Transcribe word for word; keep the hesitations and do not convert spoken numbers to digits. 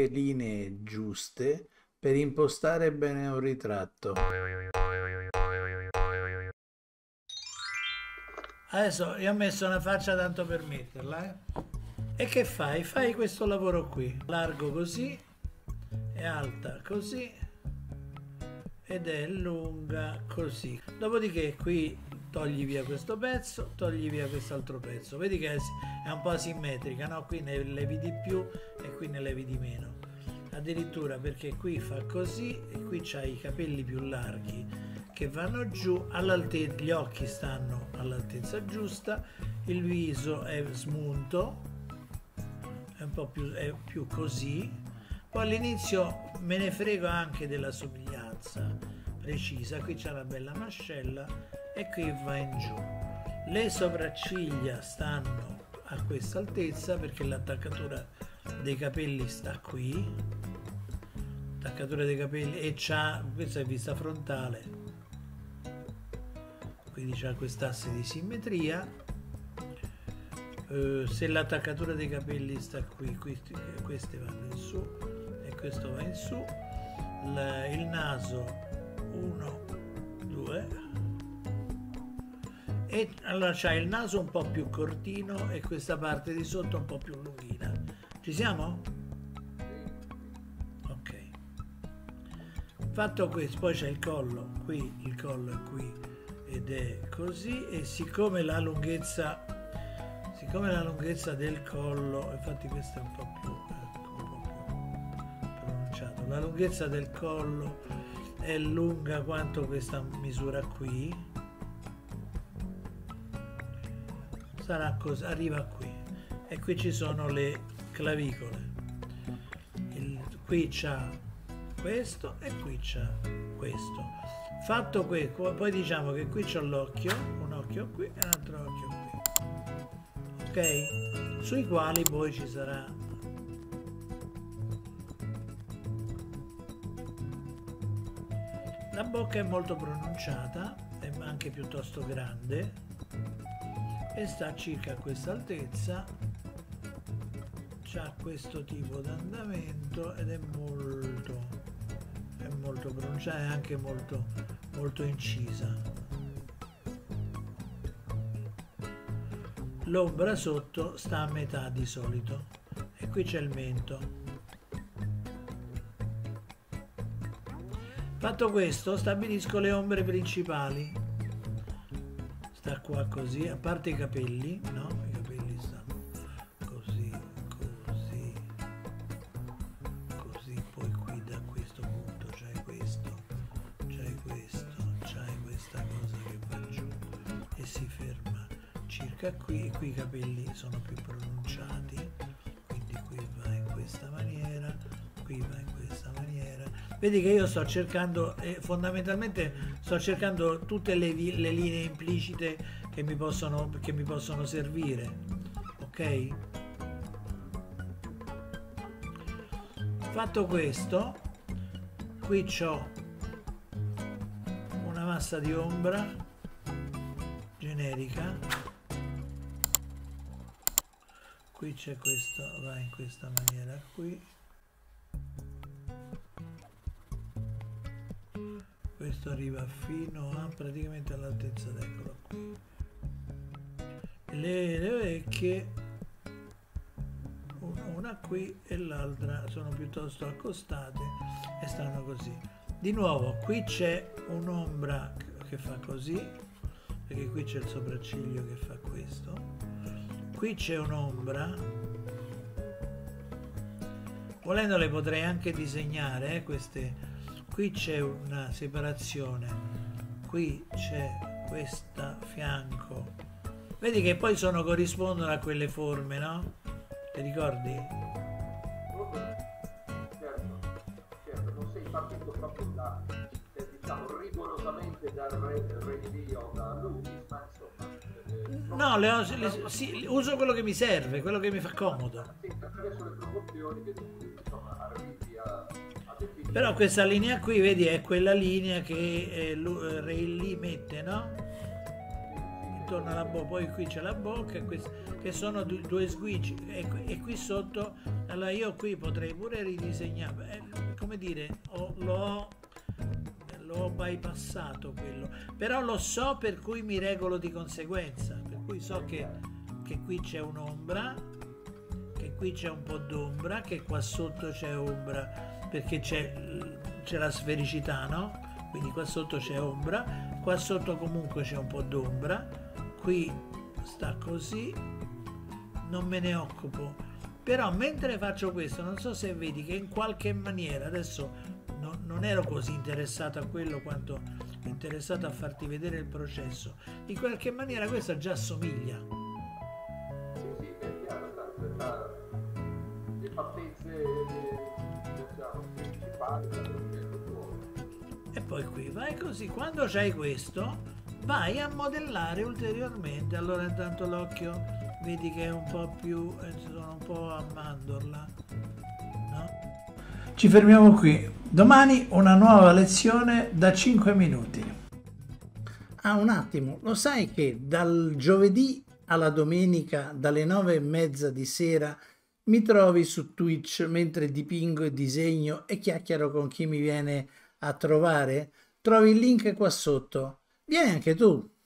linee giuste per impostare bene un ritratto. Adesso io ho messo una faccia tanto per metterla, eh? E che fai? Fai questo lavoro qui, largo così, è alta così ed è lunga così. Dopodiché qui togli via questo pezzo, togli via quest'altro pezzo. Vedi che è un po' asimmetrica, no? Qui ne levi di più e qui ne levi di meno. Addirittura perché qui fa così e qui c'hai i capelli più larghi che vanno giù, all'altezza, gli occhi stanno all'altezza giusta, il viso è smunto, è un po' più, è più così. Poi all'inizio me ne frego anche della somiglianza precisa, qui c'è la bella mascella e qui va in giù. Le sopracciglia stanno a questa altezza perché l'attaccatura dei capelli sta qui, attaccatura dei capelli, e c'ha, questa è vista frontale, quindi c'ha quest'asse di simmetria. Uh, se l'attaccatura dei capelli sta qui, questi, queste vanno in su e questo va in su. La, il naso uno, due, e allora c'ha il naso un po' più cortino e questa parte di sotto un po' più lunghina. Ci siamo? Ok. Fatto questo, poi c'è il collo qui, il collo è qui ed è così, e siccome la lunghezza siccome la lunghezza del collo, infatti questo è un po' più, ecco, un po' più pronunciato, la lunghezza del collo è lunga quanto questa misura qui, sarà così, arriva qui, e qui ci sono le clavicole, il, qui c'ha questo e qui c'ha questo. Fatto questo, poi diciamo che qui c'ho l'occhio, un occhio qui e un altro occhio qui, ok? Sui quali poi ci sarà la bocca, è molto pronunciata, è anche piuttosto grande e sta circa a questa altezza, c'ha questo tipo di andamento ed è molto è molto pronunciata e anche molto molto incisa. L'ombra sotto sta a metà di solito e qui c'è il mento. Fatto questo, stabilisco le ombre principali. Sta qua così, a parte i capelli, no? I capelli stanno così, così, così, poi qui da questo punto c'hai questo, c'hai questo, c'hai questa cosa che va giù e si ferma circa qui, e qui i capelli sono più pronunciati, quindi qui va in questa maniera, qui va in questa maniera. Vedi che io sto cercando, eh, fondamentalmente sto cercando tutte le, le linee implicite che mi possono, che mi possono servire, ok? Fatto questo, qui c'ho una massa di ombra generica, qui c'è questo, va in questa maniera qui, questo arriva fino a praticamente all'altezza, eccolo qui. Le, le orecchie, una qui e l'altra sono piuttosto accostate e stanno così. Di nuovo qui c'è un'ombra che fa così, perché qui c'è il sopracciglio che fa questo, qui c'è un'ombra, volendo le potrei anche disegnare, eh, queste. Qui c'è una separazione, qui c'è questa fianco, vedi che poi sono, corrispondono a quelle forme, no? Ti ricordi? Certo, certo, non sei partito proprio da, eh, diciamo, rigorosamente dal re, re Dio, da lui, ma insomma... Eh, no, le ho, le, sì, uso quello che mi serve, quello che mi fa comodo. Sì, attraverso le proporzioni che tu, insomma, arrivi a... Però questa linea qui, vedi, è quella linea che eh, Ray Lee mette, no? Intorno alla bocca, poi qui c'è la bocca, che sono due sguicci, e qui, e qui sotto Allora io qui potrei pure ridisegnare, eh, come dire, ho, l'ho l'ho bypassato quello, però lo so, per cui mi regolo di conseguenza, per cui so che, che qui c'è un'ombra, che qui c'è un po' d'ombra, che qua sotto c'è ombra, perché c'è la sfericità, no? Quindi qua sotto c'è ombra, qua sotto comunque c'è un po' d'ombra, qui sta così, non me ne occupo. Però mentre faccio questo, non so se vedi che in qualche maniera, adesso no, non ero così interessato a quello quanto interessato a farti vedere il processo, in qualche maniera questo già assomiglia. Sì, sì, è chiaro, sta, le fattezze, diciamo, principali del progetto tuo. E poi qui vai così, quando c'hai questo vai a modellare ulteriormente. Allora intanto l'occhio vedi che è un po' più, eh, sono un po' a mandorla, no? Ci fermiamo qui, domani una nuova lezione da cinque minuti. Ah, un attimo, lo sai che dal giovedì alla domenica dalle nove e mezza di sera mi trovi su Twitch mentre dipingo e disegno e chiacchiero con chi mi viene a trovare? Trovi il link qua sotto. Vieni anche tu.